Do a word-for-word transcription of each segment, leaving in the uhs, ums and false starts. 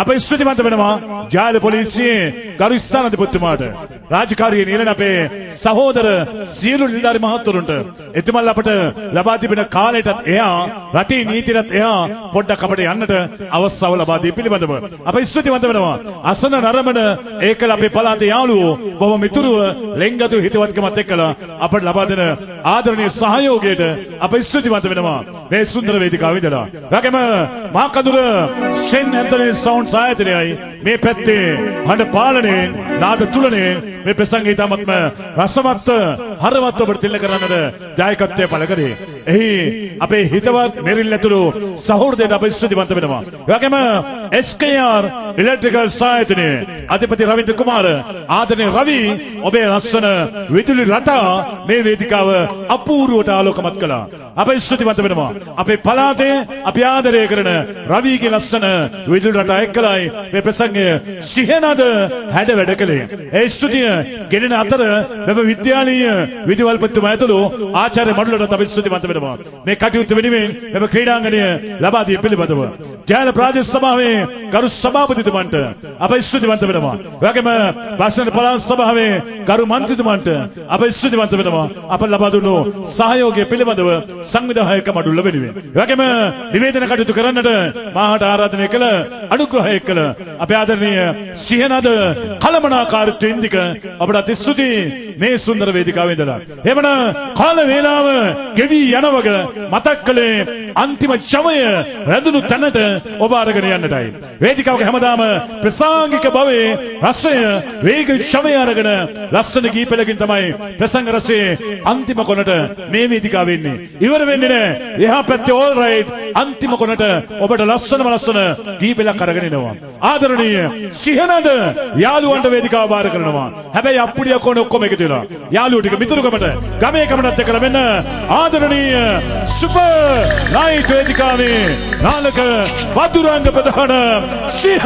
අපේ ස්තුතිවන්ත වෙනවා ජාල පොලිසියේ ගරු ස්ථානාධිපතිතුමාට රාජකාරියේ නිලන අපේ සහෝදර සියලු නිලධාරි මහත්වරුන්ට එතුමල් අපට ලබා තිබෙන කාලයටත් එහා රටේ නීතියටත් එහා පොඩ්ඩක් අපට යන්නට අවස්ථාව ලබා දී පිළිබඳව අපේ ස්තුතිවන්ත වෙනවා අසන නරඹන ඒකල අපේ පළාතේ යාළුවෝ බොහොම මිතුරුව ලෙන්ගතු හිතවත්කමත් එක්කලා අපට ලබා දෙන ආදරණීය සහයෝගයට අපේ ස්තුතිවන්ත වෙනවා මේ සුන්දර වේදිකාව ඉදලා වගේම මාකදුර සෙන් ඇන්තනි සවුන්ඩ් සායතනයයි මේ පැත්තේ හඬ පාලනයෙන් නාද තුලනේ මේ ප්‍රසංගය තමත්ම රසවත් හරවත් ඔබට තිල්ල කරන්නට දායකත්වය පළ කරේ. එහි අපේ හිතවත් මෙරිල් ඇතුළු සහෝදරයන්ට අප ස්තුතිවන්ත වෙනවා. ඒ වගේම එස් කේ ආර් ඉලෙක්ට්‍රිකල් සායතනයේ අධිපති රවින්ද්‍ර කුමාර ආදරණීය රවි ඔබේ ලස්සන විදුලි රටා මේ වේදිකාව අපූර්වවට ආලෝකමත් කළා. අප ස්තුතිවන්ත වෙනවා. අපේ පළාතේ අපි ආදරය කරන රවිගේ ලස්සන විදුලි රටා එක්කලයි මේ ප්‍රසංගය සිහනද හැඩ වැඩ කළේ. ඒ ස්තුතිය ගෙනෙන අතර මෙම විද්‍යාලීය විදුහල්පතිතුමා ඇතුළු ආචාර්ය මඩුලට අපි ස්තුතිවන්ත වෙනවා. මේ කටයුතු වෙනුවෙන් මෙම ක්‍රීඩාංගණය ලබා දී පිළිබඳව ජාල ප්‍රාදේශ සභාවේ ගරු සභාපතිතුමන්ට අප ස්තුතිවන්ත වෙනවා. වගේම වාසන පළාත් සභාවේ ගරු මන්ත්‍රීතුමන්ට අප ස්තුතිවන්ත වෙනවා. අප ලබා දුන්නු සහයෝගය පිළිබඳව සංවිධායක මඩුල්ල වෙනුවෙන්. වගේම නිවේදන කටයුතු කරන්නට මාහට ආරාධනය කළ අනුග්‍රහය කළ අපේ ආදරණීය සිහනද කළමනාකාරීත්වය ඉන්දික අපට ස්තුතියි මේ සුන්දර වේදිකාවේ ඉඳලා. එවන කාල වේලාව ගෙවි යනවග මතක් කළේ අන්තිම ජවය රැඳුණු තැනට ඔබ අරගෙන යන්නටයි. වේදිකාවක හැමදාම ප්‍රසංගික භවයේ රසය වේග ජවය අරගෙන ලස්සන ගීපලකින් තමයි ප්‍රසංග රසයේ අන්තිම කොනට මේ වේදිකාව වෙන්නේ. ඉවර වෙන්නේ නැහැ. එහා පැත්තේ ඕල් රයිට් අන්තිම කොනට ඔබට ලස්සනම ලස්සන ගීපලක් අරගෙන එනවා. ආදරණීය සිහනද යාළුවන්ට වේදිකාව බාර කරනවා. හැබැයි අප්පුඩිය කොන ඔක්කොම එකතු වෙලා යාළුවෝ ටික මිතුරුකමට ගමේ කමටත් එක්කලා මෙන්න ආදරණීය සුපර් නයිට් වේදිකාවේ නාලක වදුරංග ප්‍රධාන සිහ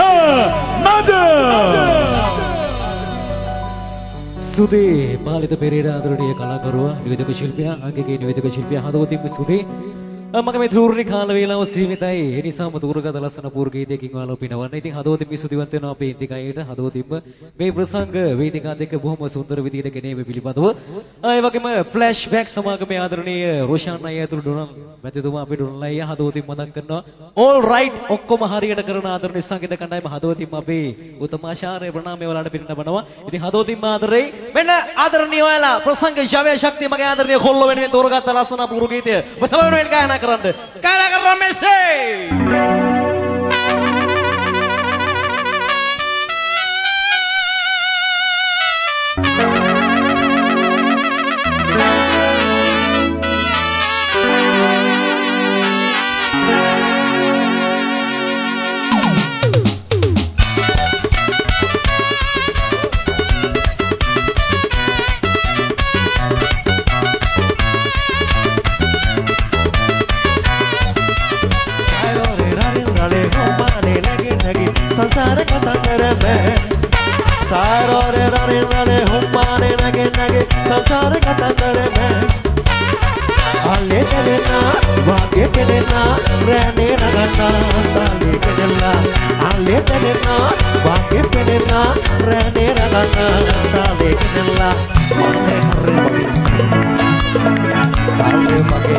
නද සුදේ මාලිත පෙරේරා ආදරණීය කලාකරුවා නිවේදක ශිල්පියා අගගේ නිවේදක ශිල්පියා හදවතින්ම සුදේ මගේ මේ තූර්ණි කාල වේලාව සීමිතයි. ඒ නිසාම තූරගත ලස්සන පූර්ව ගීතයකින් ඔයාලා පිනවන්න. ඉතින් හදවතින්ම ස්තුතිවන්ත වෙනවා අපේ ඉන්දිකයට හදවතින්ම මේ ප්‍රසංග වේදිකා දෙක බොහොම සුන්දර විදිහට ගෙනීම පිළිබඳව. ඒ වගේම ෆ්ලෑෂ් බෑක් සමාගමේ ආදරණීය රෝෂාන් අයියා ඇතුළු ඩොනල් මැතිතුමා අපේ ඩොනල් අයියා හදවතින් මතක් කරනවා. ඕල් රයිට් ඔක්කොම හරියට කරන ආදරණීය සංගීත කණ්ඩායම හදවතින්ම අපේ උත්තමාචාර්ය ප්‍රණාමය වලට පිරිනමනවා. ඉතින් හදවතින්ම ආදරෙයි. මෙන්න ආදරණීය ඔයාලා ප්‍රසංග ශව්‍ය ශක්තිය මගේ ආදරණීය කොල්ල වෙනුවෙන් තෝරගත්ත ලස්සන පූර්ව ගීතය. ඔබ සමග වෙනුවෙන් ගායනා කරන්න. Cara que Messi. संसार कतंगर में सारो रे रे रे हुम्माने नगे नगे संसार कतंगर में आले चलेना वाके चलेना रहने लगना ताले चलना आले चलेना वाके चलेना रहने लगना ताले चलना माने हरे ताले मगे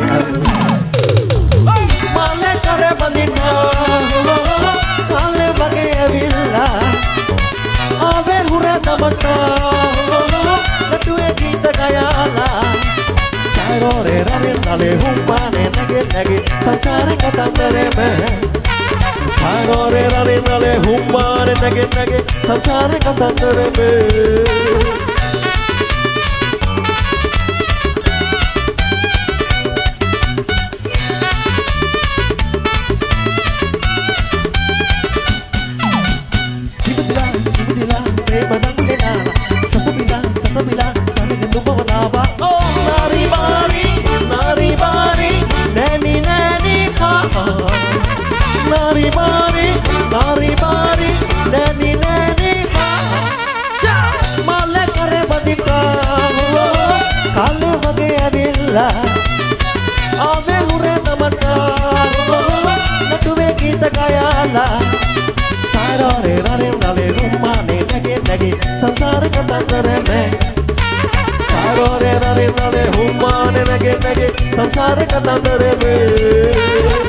माने करे बंदिना काले मगे अविल्ला आवे हुरे दमटा नटुए गीत गायाला सारो रे रे नाले हुम्माने नगे नगे संसार कतंगरे में सारो रे रे नाले हुम्माने नगे नगे संसार कतंगरे में आवे हुरे नमटा नटुवे गीत गायाला सारो සංසාරේ කතන්දරේ මේ සාරෝරේ රනේ රනේ හුම්මානේ නැගේ නැගේ සංසාරේ කතන්දරේ මේ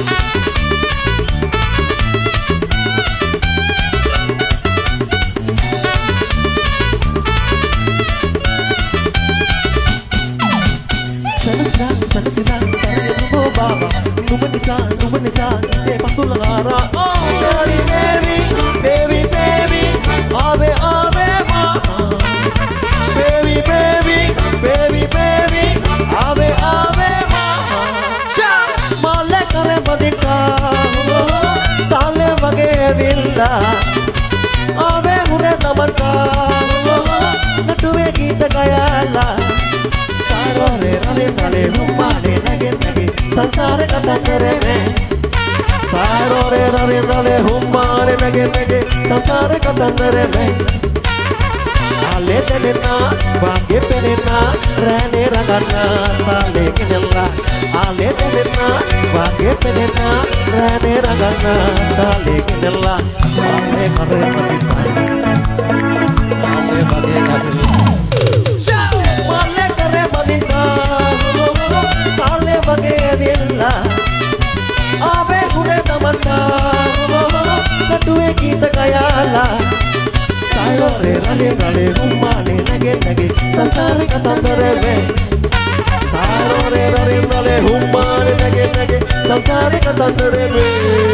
Numanisa, numanisa, de patulangara. Oh, baby, baby, baby, baby, ave, ave, ma. Baby, baby, baby, baby, ave, ave, ma. Male kare badita, tale bage villa. Ave hure tamarka, natuve geeta gayala. Sarore rale rale humane nage nage. संसारे कतंदरे में सारोरे ररे रले हुम्माने नगे नगे संसारे कतंदरे में आले तेलेना वागे पेलेना रहने रगना ताले किनला आले तेलेना वागे पेलेना रहने रगना ताले किनला आले करे मतिसा आले वागे करे आले करे मतिसा आले वागे villa ave hure tamanna natuve geeta gayala sarore rale rale hummane nage nage sansare katandare me sarore rale rale hummane nage nage sansare katandare me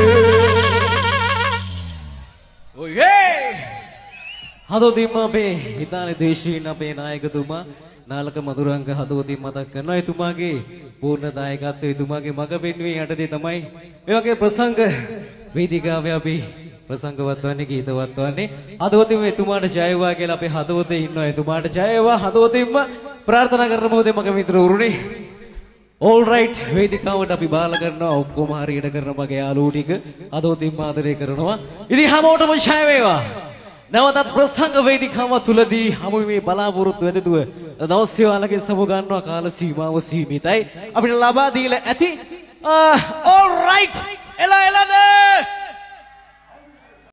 oh yeah හදවතින්ම අපේ හිතානේ දේශීන අපේ නායකතුමා නාලක මధుරංග හදවතින් මතක් කරනවා එතුමාගේ පූර්ණ දායකත්වය එතුමාගේ මඟ පෙන්වීම යටතේ තමයි මේ වගේ ප්‍රසංග වේදිකාවේ අපි ප්‍රසංගවත් වන්නේ ගීතවත් වන්නේ හදවතින්ම එතුමාට ජය වේවා කියලා අපේ හදවතේ ඉන්නවා එතුමාට ජය වේවා හදවතින්ම ප්‍රාර්ථනා කරන මොහොතේ මගේ මිත්‍ර උරුනේ all right වේදිකාවට අපි බාල කරනවා ඔක්කොම හරියට කරන මගේ යාළුවෝ ටික හදවතින්ම ආදරය කරනවා ඉතින් හැමෝටම ජය වේවා නැවතත් ප්‍රසංග වේදිකාව තුලදී හමුවීමේ බලාපොරොත්තු වෙදදුව දවස් වේලාවක සමු ගන්නවා කාල සීමාව සීමිතයි අපිට ලබා දීලා ඇති all right එලා එලාද